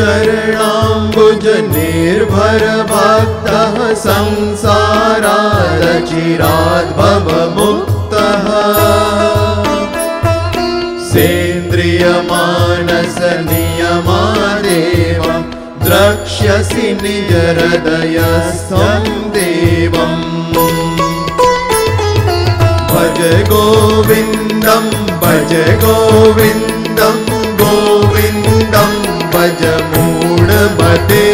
चरणाम्बुज निर्भर भक्तः संसारादचिराद् भवमुक्तः सेन्द्रियमानस नियमादेवं द्रक्ष्यसि निज हृदयस्थं देवम् भज गोविन्दं गोविन्दं भज मूढमते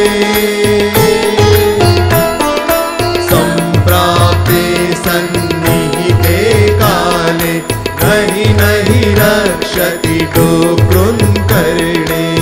सम्प्राप्ते सन्निहिते काले नहि रक्षति डोकृन्कर्णे।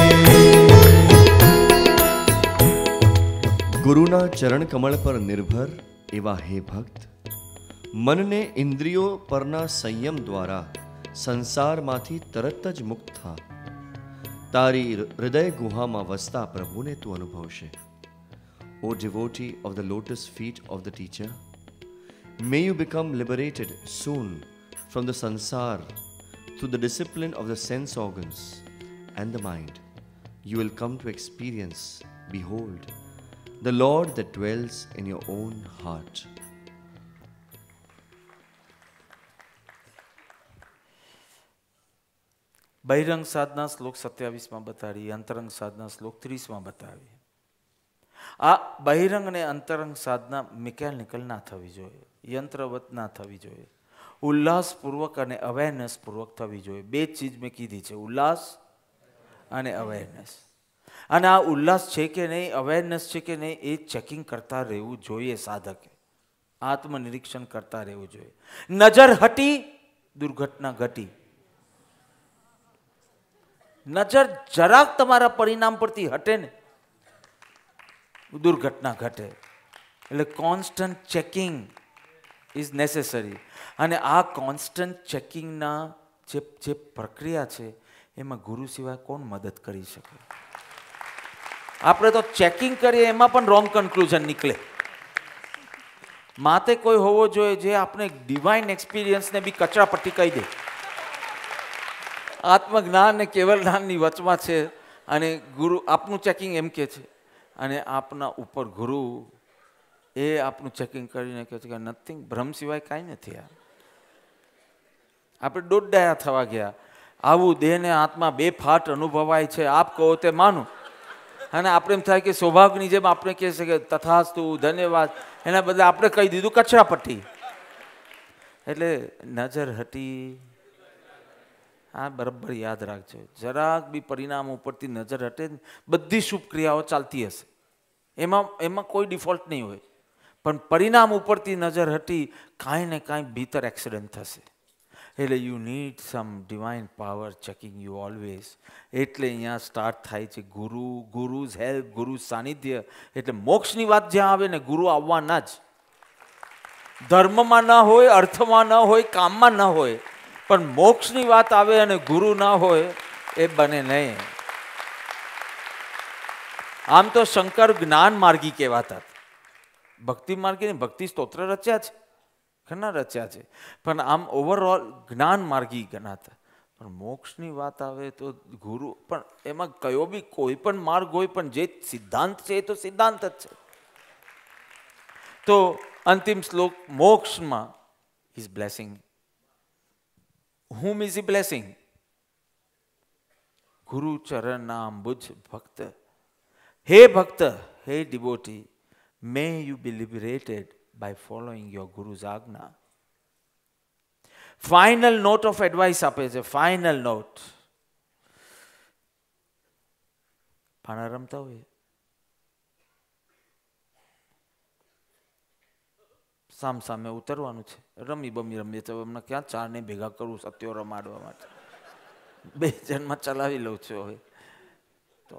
गुरुना चरण कमल पर निर्भर एवा हे भक्त, मनने इंद्रियों परना संयम द्वारा संसारमांथी तरत ज मुक्त था तारी हृदय गुहामां वसता प्रभुने तू अनुभवशे। O devotee of the lotus feet of the teacher, may you become liberated soon from the sansar through the discipline of the sense organs and the mind. You will come to experience, behold, the Lord that dwells in your own heart. બહિરંગ સાધના શ્લોક 27 બતાવી, અંતરંગ સાધના શ્લોક 30 બતાવી. આ બહિરંગ અને અંતરંગ સાધના mechanical ના થવી જોઈએ, યંત્રવત ના થવી જોઈએ, ઉલ્લાસપૂર્વક અને અવેરનેસ પૂર્વક થવી જોઈએ. બે ચીજ મેં કીધી છે, ઉલ્લાસ અને અવેરનેસ. અને આ ઉલ્લાસ છે કે નહીં, અવેરનેસ છે કે નહીં, એ ચેકિંગ કરતા રહેવું જોઈએ. સાધકે આત્મનિરીક્ષણ કરતા રહેવું જોઈએ. નજર હટી, દુર્ઘટના ઘટી. નજર જરાક તમારા પરિણામ પરથી હટે ને, દુર્ઘટના ઘટે. એટલે કોન્સ્ટન્ટ ચેકિંગ ઇઝ નેસેસરી. અને આ કોન્સ્ટન્ટ ચેકિંગના જે પ્રક્રિયા છે એમાં ગુરુ સિવાય કોણ મદદ કરી શકે? આપણે તો ચેકિંગ કરીએ એમાં પણ રોંગ કન્ક્લુઝન નીકળે. માતે કોઈ હોવો જોઈએ જે આપણે ડિવાઇન એક્સપિરિયન્સને બી કચરાપટ્ટી કહી દે. આત્મજ્ઞાન ને કેવલ જ્ઞાનની વચમાં છે અને ગુરુ આપનું ચેકિંગ એમ કે છે, અને આપના ઉપર ગુરુ એ આપનું ચેકિંગ કરીને કહે છે કે નથિંગ, ભ્રમ સિવાય કાંઈ નથી. આપણે દોડડાયા થવા ગયા. આવું દેહને આત્મા બે ફાટ અનુભવાય છે, આપ કહો તે માનું. અને આપણે એમ થાય કે સૌભાગ્યની જેમ આપણે કહે છે કે તથાસ્તુ, ધન્યવાદ, એના બદલે આપણે કહી દીધું કચરાપટ્ટી. એટલે નજર હટી. આ બરાબર યાદ રાખજો. જરાક બી પરિણામ ઉપરથી નજર હટે, બધી શુભ ક્રિયાઓ ચાલતી હશે, એમાં કોઈ ડિફોલ્ટ નહીં હોય. પણ પરિણામ ઉપરથી નજર હટી, કાંઈ ને કાંઈ ભીતર એક્સિડન્ટ થશે. એટલે you need some divine power checking you always. એટલે અહીંયા સ્ટાર્ટ થાય છે ગુરુઝ હેલ્પ, ગુરુ સાનિધ્ય. એટલે મોક્ષની વાત જ્યાં આવે ને, ગુરુ આવવાના જ. ધર્મમાં ન હોય, અર્થમાં ન હોય, કામમાં ન હોય, પણ મોક્ષની વાત આવે અને ગુરુ ના હોય એ બને નહીં. આમ તો શંકર જ્ઞાન માર્ગી કહેવાતા. ભક્તિ માર્ગી, ભક્તિ સ્તોત્ર રચ્યા છે, ઘણા રચ્યા છે, પણ આમ ઓવરઓલ જ્ઞાન માર્ગી ગણાતા. પણ મોક્ષની વાત આવે તો ગુરુ, પણ એમાં કયો બી કોઈ પણ માર્ગ હોય, પણ જે સિદ્ધાંત છે એ તો સિદ્ધાંત જ છે. તો અંતિમ શ્લોક, મોક્ષમાં is blessing. Whom is he blessing? Guru Charanambuj Bhakta. Hey Bhakta, hey devotee, may you be liberated by following your Guru's Agna. Final note of advice ape છે, final note. પાણા રમતા હોય, સામ સામે ઉતરવાનું છે, રમી રમીએ તો હમણાં ક્યાં ચારને ભેગા કરું સત્યો રમાડવા માટે, બે જણમાં ચલાવી લઉં છું. હવે તો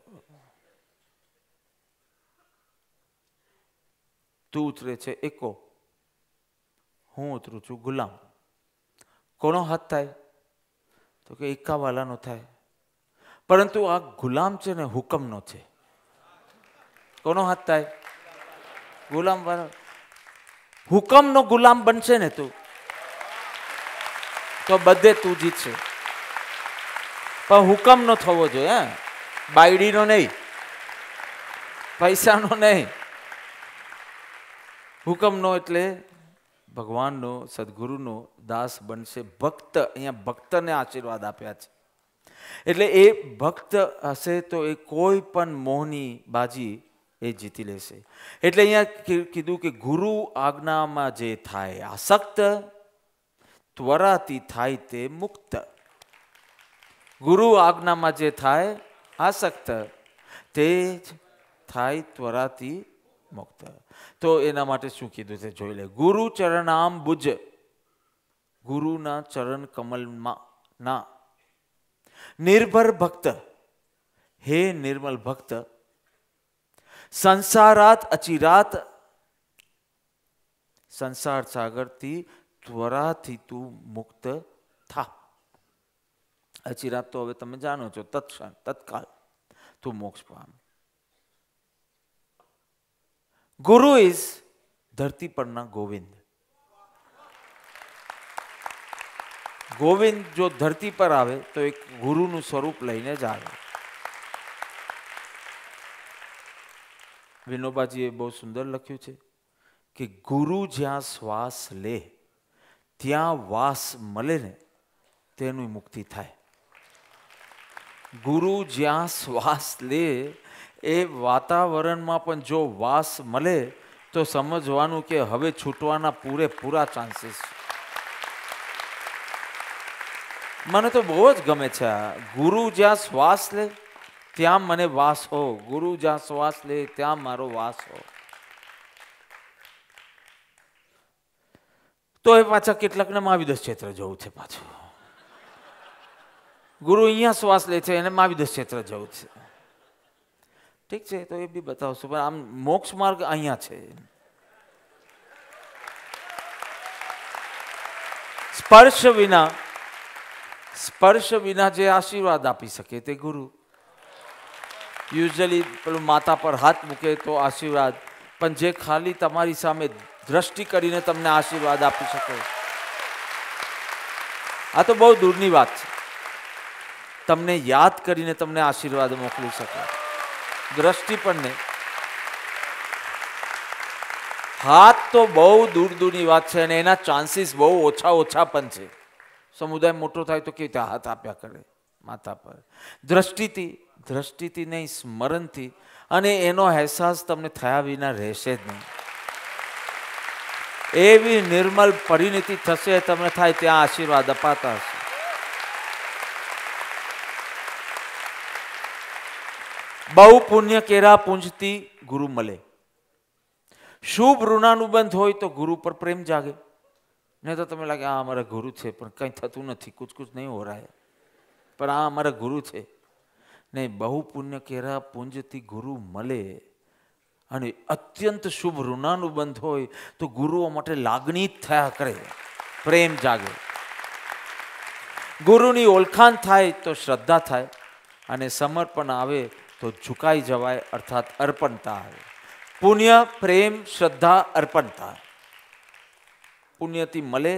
તું ઉતરે છે એકો, હું ઉતરું છું ગુલામ. કોનો હાથ થાય? તો કે એકાવાલાનો થાય. પરંતુ આ ગુલામ છે ને હુકમનો છે. કોનો હાથ થાય? ગુલામ વાળા. હુકમનો ગુલામ બનશે ને તું, તો બધે તું જીતશે. પણ હુકમનો થવો જોઈએ, બાયડીનો નહીં. પૈસાનો નહીં, હુકમનો એટલે ભગવાનનો, સદગુરુનો દાસ બનશે ભક્ત. અહીંયા ભક્તને આશીર્વાદ આપ્યા છે. એટલે એ ભક્ત હશે તો એ કોઈ પણ મોહની બાજી એ જીતી લેશે. એટલે અહીંયા કીધું કે ગુરુ આજ્ઞામાં જે થાય આસક્ત, ત્વરાથી થાય તે મુક્ત. ગુરુ આજ્ઞામાં જે થાય આસક્ત, તે જ થાય ત્વરાથી મુક્ત. તો એના માટે શું કીધું છે જોઈ લે. ગુરુ ચરણામ બુજ, ગુરુના ચરણ કમલમાં ના નિર્ભર ભક્ત, હે નિર્મલ ભક્ત, સંસારાત અચિરાત, સંસાર સાગરથી ત્વરાથી તું મુક્ત થા. અચિરાત તો હવે તમે જાણો છો, તત્ક્ષણ, તત્કાલ તું મોક્ષ પામ. ગુરુ ઇઝ ધરતી પરના ગોવિંદ. ગોવિંદ જો ધરતી પર આવે તો એક ગુરુનું સ્વરૂપ લઈને જ આવે. વિનોબાજીએ બહુ સુંદર લખ્યું છે કે ગુરુ જ્યાં શ્વાસ લે ત્યાં વાસ મળે ને તેનું મુક્તિ થાય. ગુરુ જ્યાં શ્વાસ લે એ વાતાવરણમાં પણ જો વાસ મળે તો સમજવાનું કે હવે છૂટવાના પૂરેપૂરા ચાન્સીસ. મને તો બહુ જ ગમે છે આ. ગુરુ જ્યાં શ્વાસ લે ત્યાં મને વાસ હો, ગુરુ જ્યાં શ્વાસ લે ત્યાં મારો વાસ હો. તો એ પાછા કેટલાકને મહાવિદ્ય ક્ષેત્ર જવું છે પાછું. ગુરુ અહીંયા શ્વાસ લે છે એને મહાવિદ્ય ક્ષેત્ર જવું છે. ઠીક છે, તો એ બી બતાવશું, પણ આમ મોક્ષ માર્ગ અહીંયા છે. સ્પર્શ વિના જે આશીર્વાદ આપી શકે તે ગુરુ. યુઝ્યુઅલી પેલું માથા પર હાથ મૂકે તો આશીર્વાદ, પણ જે ખાલી તમારી સામે દ્રષ્ટિ કરીને તમને આશીર્વાદ આપી શકે, આ તો બહુ દૂરની વાત છે. તમને યાદ કરીને તમને આશીર્વાદ મોકલી શકે, દ્રષ્ટિ પણ નહીં. હાથ તો બહુ દૂરની વાત છે અને એના ચાન્સીસ બહુ ઓછા પણ છે. સમુદાય મોટો થાય તો કેવી રીતે હાથ આપ્યા કરે માથા પર. દ્રષ્ટિથી નહીં, સ્મરણથી, અને એનો અહેસાસ તમને થયા વિના રહેશે જ નહીં. એવી નિર્મલ પરિણતિ થશે તમને થાય ત્યાં આશીર્વાદ અપાતા હશે. બહુ પુણ્ય કેરા પૂંજતી ગુરુ મળે. શુભ ઋણાનુબંધ હોય તો ગુરુ પર પ્રેમ જાગે. નહીં તો તમે લાગે આ અમારા ગુરુ છે પણ કંઈ થતું નથી, કુછ નહીં હો રહા, પણ આ અમારા ગુરુ છે નહીં. બહુ પુણ્ય કેરા પૂંજતી ગુરુ મળે. અને અત્યંત શુભ ઋણાનુબંધ હોય તો ગુરુઓ માટે લાગણી જ થયા કરે, પ્રેમ જાગે. ગુરુની ઓળખાણ થાય તો શ્રદ્ધા થાય, અને સમર્પણ આવે તો ઝુકાઈ જવાય, અર્થાત અર્પણતા આવે. પુણ્ય, પ્રેમ, શ્રદ્ધા, અર્પણતા. પુણ્યથી મળે,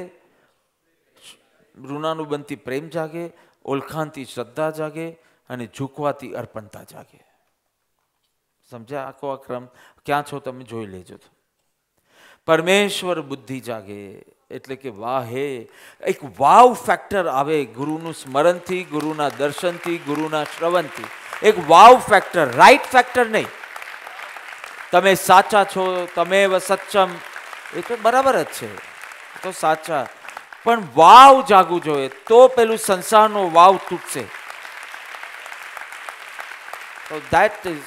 ઋણાનુબંધથી પ્રેમ જાગે, ઓળખાણથી શ્રદ્ધા જાગે, અને ઝૂકવાથી અર્પણતા જાગે. સમજ્યા આખો આ ક્રમ? ક્યાં છો તમે જોઈ લેજો. પરમેશ્વર બુદ્ધિ જાગે, એટલે કે વાહ હે, એક વાવ ફેક્ટર આવે ગુરુનું સ્મરણથી, ગુરુના દર્શનથી, ગુરુના શ્રવણથી. એક વાવ ફેક્ટર, રાઈટ ફેક્ટર નહીં. તમે સાચા છો, તમે સક્ષમ, એ તો બરાબર જ છે, તો સાચા, પણ વાવ જાગવું જોઈએ તો પેલું સંસારનો વાવ તૂટશે. તો ધેટ ઇઝ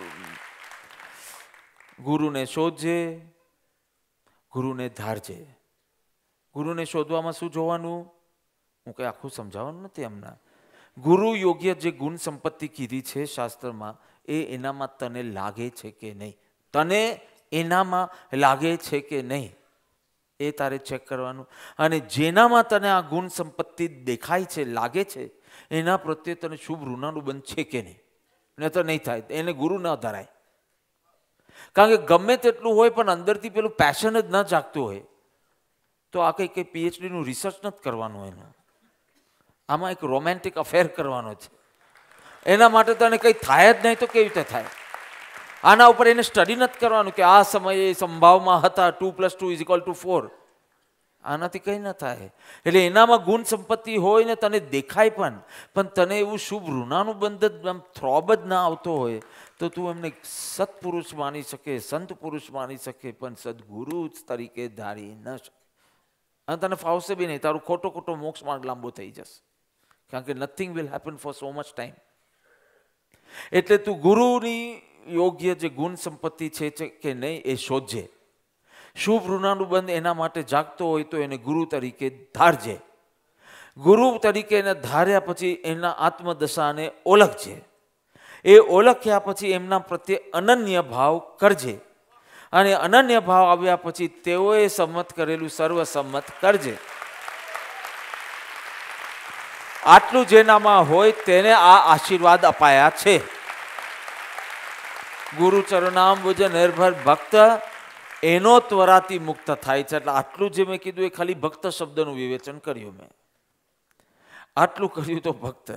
ગુરુને શોધજે, ગુરુને ધારજે. ગુરુને શોધવામાં શું જોવાનું? હું કંઈ આખું સમજાવવાનું નથી હમણાં. ગુરુ યોગ્ય જે ગુણ સંપત્તિ કીધી છે શાસ્ત્રમાં, એ એનામાં તને લાગે છે કે નહીં, તને એનામાં લાગે છે કે નહીં, એ તારે ચેક કરવાનું. અને જેનામાં તને આ ગુણ સંપત્તિ દેખાય છે, લાગે છે, એના પ્રત્યે તને શુભ ઋણાનુબંધ છે કે નહીં. ને તો નહીં થાય, એને ગુરુ ન ધરાય. કારણ કે ગમે તેટલું હોય પણ અંદરથી પેલું પેશન જ ન જાગતું હોય તો આ કંઈ પીએચડીનું રિસર્ચ નથી કરવાનું. એનું આમાં એક રોમેન્ટિક અફેર કરવાનો છે. એના માટે તને કંઈ થાય જ નહીં તો કેવી રીતે થાય? આના ઉપર એને સ્ટડી નથી કરવાનું કે આ સમયે સંભાવમાં હતા 2 + 2 = 4. આનાથી કંઈ ન થાય. એટલે એનામાં ગુણ સંપત્તિ હોય ને તને દેખાય પણ તને એવું શુભ ઋણાનું બંધ થ્રોબ જ ના આવતો હોય તો તું એમને સત્પુરુષ માની શકે, સંત પુરુષ માની શકે, પણ સદગુરુ તરીકે ધારી ન શકે. અને તને ફાવશે બી નહીં. તારું ખોટો મોક્ષ માર્ગ લાંબો થઈ જશે. કારણ કે nothing will happen for so much time. એટલે તું ગુરુની યોગ્ય જે ગુણ સંપત્તિ છે કે નહીં એ શોધજે. શુભ ઋણાનું બંધ એના માટે જાગતો હોય તો એને ગુરુ તરીકે ધારજે. ગુરુ તરીકે એને ધાર્યા પછી એના આત્મદશાને ઓળખજે. એ ઓળખ્યા પછી એમના પ્રત્યે અનન્ય ભાવ કરજે. અને અનન્ય ભાવ આવ્યા પછી તેઓએ સંમત કરેલું સર્વસંમત કરજે. આટલું જેનામાં હોય તેને આ આશીર્વાદ અપાયા છે. ગુરુ ચરણાંબુજ નિર્ભર ભક્ત એનો ત્વરાથી મુક્ત થાય છે. એટલે આટલું જે મેં કીધું એ ખાલી ભક્ત શબ્દનું વિવેચન કર્યું મેં. આટલું કર્યું તો ભક્ત.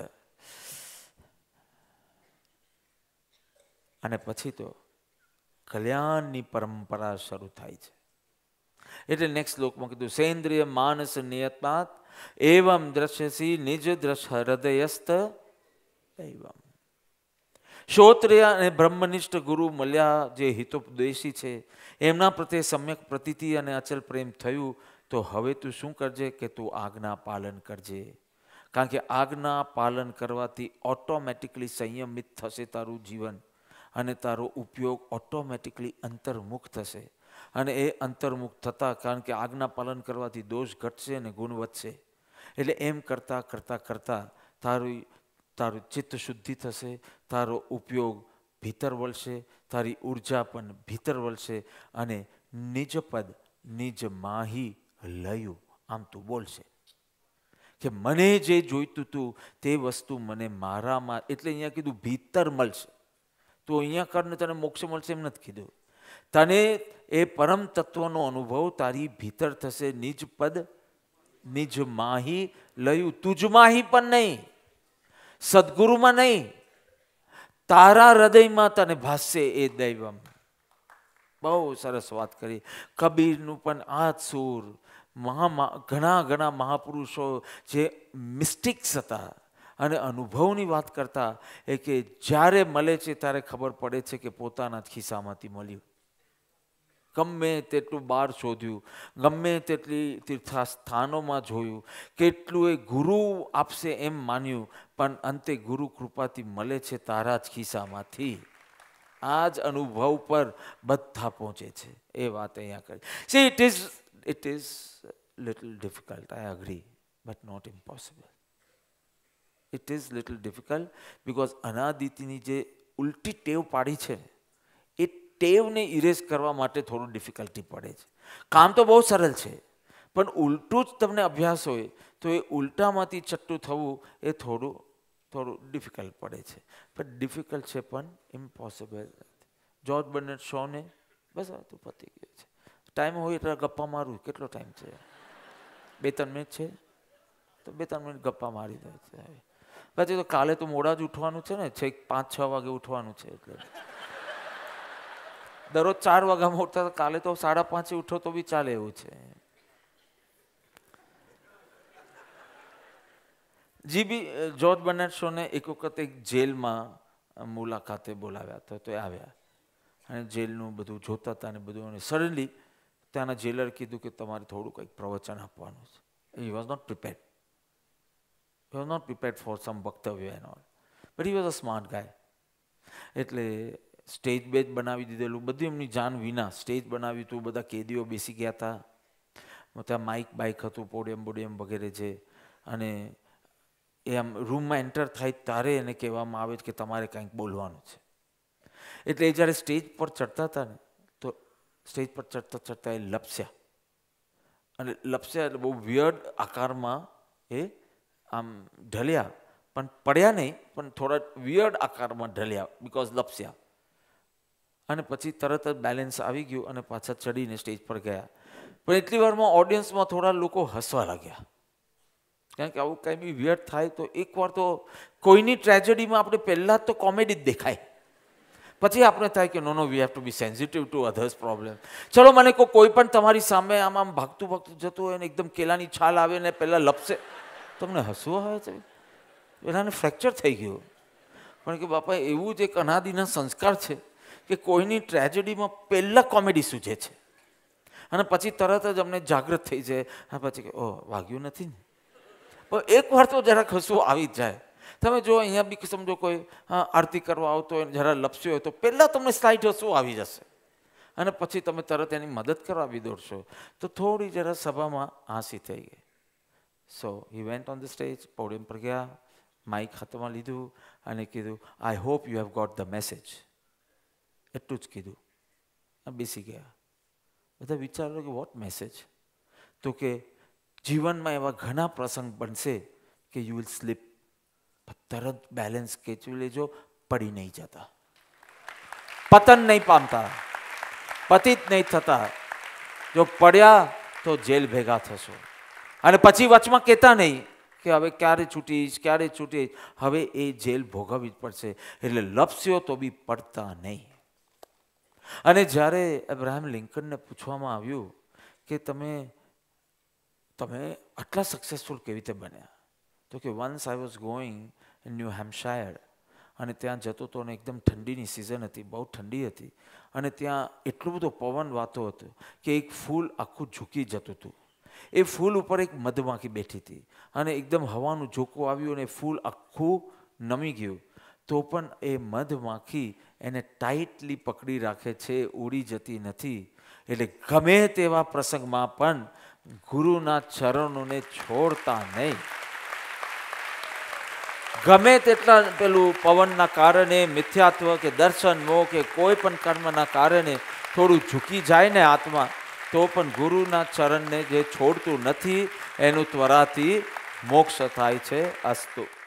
અને પછી તો કલ્યાણની પરંપરા શરૂ થાય છે. એટલે નેક્સ્ટ શ્લોકમાં કીધું સેન્દ્રિય માનસ નિયતમાત એવમ દ્રશ્યસી નિજ દ્રશ હૃદયસ્ત દૈવમ. શ્રોત્રિય અને બ્રહ્મનિષ્ઠ ગુરુ મળ્યા જે હિતોપદેશી છે એમના પ્રત્યે સમ્યક પ્રતીતિ અને અચલ પ્રેમ થયું તો હવે તું શું કરજે કે તું આજ્ઞા પાલન કરજે. કારણ કે આજ્ઞા પાલન કરવાથી ઓટોમેટિકલી સંયમિત થશે તારું જીવન અને તારો ઉપયોગ ઓટોમેટિકલી અંતર્મુખ થશે. અને એ અંતર્મુખ થતાં કારણ કે આજ્ઞા પાલન કરવાથી દોષ ઘટશે અને ગુણ વધશે. એટલે એમ કરતાં કરતાં કરતાં તારું ચિત્ત શુદ્ધિ થશે, તારો ઉપયોગ ભીતર વળશે, તારી ઉર્જા પણ ભીતર વળશે અને નિજ પદ નિજ માહી લયું આમ તું બોલશે કે મને જે જોઈતું હતું તે વસ્તુ મને મારામાં. એટલે અહીંયા કીધું ભીતર મળશે. તો અહીંયા કરને તને મોક્ષ મળશે એમ નથી કીધું. તને એ પરમ તત્વનો અનુભવ તારી ભીતર થશે. નિજ પદ નિજ માહી લયું. તુજ માહી પણ નહીં, સદગુરુમાં નહીં, તારા હૃદયમાં તને ભાસશે એ દૈવમ. બહુ સરસ વાત કરી. કબીરનું પણ આ જ સૂર. ઘણા મહાપુરુષો જે મિસ્ટિક્સ હતા અને અનુભવની વાત કરતા એ કે જ્યારે મળે છે ત્યારે ખબર પડે છે કે પોતાના જ ખિસ્સામાંથી મળ્યું. ગમે તેટલું બહાર શોધ્યું, ગમે તેટલી તીર્થસ્થાનોમાં જોયું, કેટલું એ ગુરુ આપશે એમ માન્યું, પણ અંતે ગુરુ કૃપાથી મળે છે તારા જ ખિસ્સામાંથી. આ જ અનુભવ પર બધા પહોંચે છે. એ વાત અહીંયા કરી. See, it is little difficult, I agree, but not impossible. It is little difficult because અનાદિતિની જે ઉલટી ટેવ પાડી છે એ ટેવને ઇરેઝ કરવા માટે થોડું ડિફિકલ્ટી પડે છે. કામ તો બહુ સરળ છે પણ ઉલટું જ તમને અભ્યાસ હોય તો એ ઉલટામાંથી ચટ્ટું થવું એ થોડું ડિફિકલ્ટ પડે છે. પણ ડિફિકલ્ટ છે પણ ઇમ્પોસિબલ. જ્યોર્જ બર્નાર્ડ શોને બસ તું પતી ગયો છે. ટાઈમ હોય એટલે ગપ્પા મારું. કેટલો ટાઈમ છે? 2-3 મિનિટ છે તો 2-3 મિનિટ ગપ્પા મારી દે છે. પછી તો કાલે તો મોડા જ ઉઠવાનું છે ને, 5-6 વાગે ઉઠવાનું છે. એટલે દરરોજ 4 વાગ્યામાં ઉઠતા તો કાલે તો 5:30 ઉઠો તો બી ચાલે એવું છે. જ્યોર્જ બર્નાર્ડ શોને એક વખત એક જેલમાં મુલાકાતે બોલાવ્યા હતા. તો એ આવ્યા અને જેલનું બધું જોતા હતા ને બધું. અને સડનલી ત્યાંના જેલર કીધું કે તમારે થોડું કંઈક પ્રવચન આપવાનું છે. He was not prepared. He was not prepared for some વક્તવ્ય and all. But he was a smart guy. એટલે સ્ટેજ બેજ બનાવી દીધેલું, બધી એમની જાન વિના સ્ટેજ બનાવ્યું હતું. બધા કેદીઓ બેસી ગયા હતા. ત્યાં માઇક બાઇક હતું, પોડિયમ વગેરે છે. અને એ આમ રૂમમાં એન્ટર થાય ત્યારે એને કહેવામાં આવે કે તમારે કંઈક બોલવાનું છે. એટલે એ જ્યારે સ્ટેજ પર ચડતા હતા ને તો સ્ટેજ પર ચડતા એ લપસ્યા. અને લપસ્યા એટલે બહુ વિયર્ડ આકારમાં એ આમ ઢલ્યા, પણ પડ્યા નહીં, પણ થોડા વિયર્ડ આકારમાં ઢલ્યા બિકોઝ લપસ્યા. અને પછી તરત જ બેલેન્સ આવી ગયું અને પાછા ચડીને સ્ટેજ પર ગયા. પણ એટલી વારમાં ઓડિયન્સમાં થોડા લોકો હસવા લાગ્યા. કારણ કે આવું કંઈ બી વિયર્ડ થાય તો એકવાર તો કોઈની ટ્રેજેડીમાં આપણે પહેલાં તો કોમેડી જ દેખાય, પછી આપણે થાય કે no we have to be sensitive to others problem. ચલો મને કોઈ પણ તમારી સામે આમ આમ ભાગતું જતું હોય ને એકદમ કેલાની છાલ આવે ને પહેલાં લપસે, તમને હસવું આવે છે? પેલાને ફ્રેક્ચર થઈ ગયું. પણ કે બાપા એવું જ એક અનાદિના સંસ્કાર છે કે કોઈની ટ્રેજેડીમાં પહેલાં કોમેડી સૂઝે છે અને પછી તરત જ અમને જાગૃત થઈ જાય. હા પછી કે ઓહ વાગ્યું નથી ને. પણ એકવાર તો જરાક હસવું આવી જ જાય. તમે જો અહીંયા બી સમજો કોઈ આરતી કરવા આવતો હોય જરા લપસ્યો હોય તો પહેલાં તમને સ્લાઇટ હસવું આવી જશે અને પછી તમે તરત એની મદદ કરવા બી દોડશો. તો થોડી જરા સભામાં હાંસી થઈ ગઈ. So he went on the stage, podium પર ગયા, માઇક હાથમાં લીધું અને કીધું I hope you have got the message. એટલું જ કીધું. બેસી ગયા. બધા વિચારો કે વોટ મેસેજ? તો કે જીવનમાં એવા ઘણા પ્રસંગ બનશે કે યુ વિલ સ્લીપ, તરત બેલેન્સ ખેંચી લેજો, પડી નહીં જતા, પતન નહીં પામતા, પતિત નહીં થતા. જો પડ્યા તો જેલ ભેગા થશો અને પછી વચમાં કહેતા નહીં કે હવે ક્યારે છૂટીશ ક્યારે છૂટીશ. હવે એ જેલ ભોગવવી જ પડશે. એટલે લપસ્યો તો બી પડતા નહીં. અને જ્યારે અબ્રાહમ લિંકનને પૂછવામાં આવ્યું કે તમે આટલા સક્સેસફુલ કેવી રીતે બન્યા, તો કે once I was going in New Hampshire અને ત્યાં જતો હતો અને એકદમ ઠંડીની સિઝન હતી, બહુ ઠંડી હતી અને ત્યાં એટલું બધો પવન વાતો હતો કે એક ફૂલ આખું ઝૂકી જતું હતું. એ ફૂલ ઉપર એક મધમાખી બેઠી હતી અને એકદમ હવાનું ઝોકું આવ્યું અને ફૂલ આખું નમી ગયું. તો પણ એ મધમાખી એને ટાઈટલી પકડી રાખે છે, ઉડી જતી નથી. એટલે ગમે તેવા પ્રસંગમાં પણ ગુરુના ચરણોને છોડતા નહીં. ગમે તેટલા પેલું પવનના કારણે, મિથ્યાત્વ કે દર્શન મોહ કે કોઈ પણ કર્મના કારણે થોડું ઝૂકી જાય ને આત્મા, તો પણ ગુરુના ચરણને જે છોડતું નથી એનું ત્વરાથી મોક્ષ થાય છે. અસ્તુ.